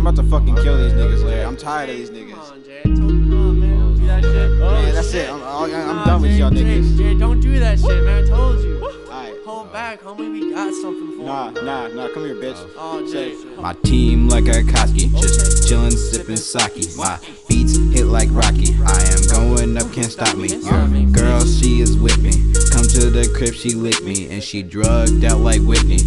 I'm about to fucking kill these niggas, Larry. I'm tired of these niggas. Come on, Jay. Come on, man. Don't do that shit. Man, that's it. I'm done with y'all niggas. Jay, don't do that shit, man. I told you. Alright. Hold back, homie. We got something for you. Nah. Come here, bitch. Oh, Jay. My team like a Koski, just chillin', sippin' sake. My beats hit like Rocky. I am going up, can't stop me. Your girl, she is with me. Come to the crib, she lick me, and she drugged out like Whitney.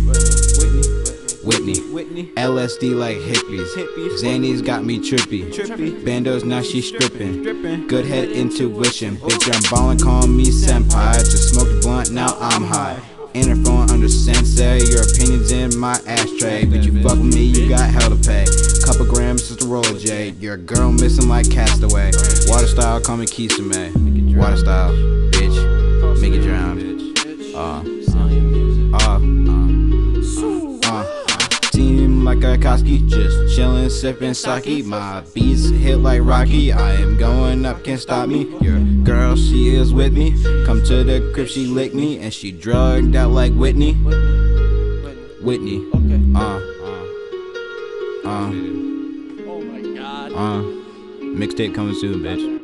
LSD like hippies. Xannies got me trippy. Bandos, now she strippin'. Good head intuition. Bitch, I'm ballin', call me senpai. Just smoked a blunt, now I'm high. Interphone under sensei, your opinion's in my ashtray. Bitch, you fuck with me, you got hell to pay. Couple grams just to roll a J. Your girl missing like Castaway. Water style, call me Kisame. Water style, bitch, make it drown. Team like a Koski, just chillin', sippin' sake. My beats hit like Rocky. I am going up, can't stop me. Your girl, she is with me. Come to the crib, she lick me, and she drugged out like Whitney. Oh my god. Mixtape coming soon, bitch.